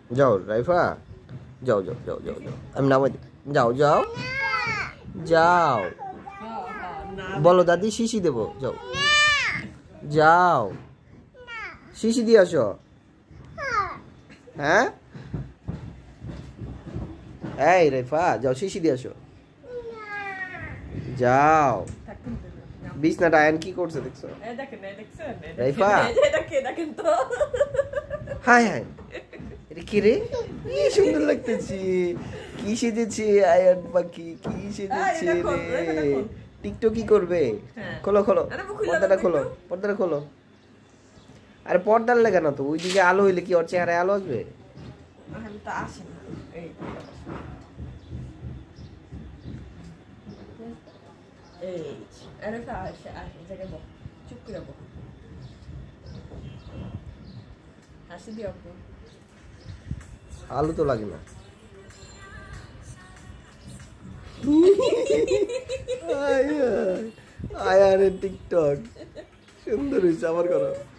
যাও রাইফা, যাও যাও যাও যাও যাও, আমি নামাই দিই, যাও যাও যাও, বলো দাদি শিশি দেবো, যাও যাও শিশি দিয়ে আসো। হ্যাঁ এই রাইফা যাও শিশি দিয়ে আসো, যাও। বিছনাটা আয়ান কি করছে দেখছো রাইফা? হাই হাই, এটা কি রে, কি সুন্দর লাগতেছে, কি সেজেছে আয়ান পাখি, কি সেজেছে রে। টিকটক কি করবে? খোলো খোলো পর্দাটা খোলো, পর্দাটা খোলো। আরে পর্দার লেগে না তো, ওইদিকে আলো হইলে কি ওর চেহারায় আলো আসবে? আলো তো লাগে না। আয়ানের টিকটক সুন্দর হয়েছে, আমার করো।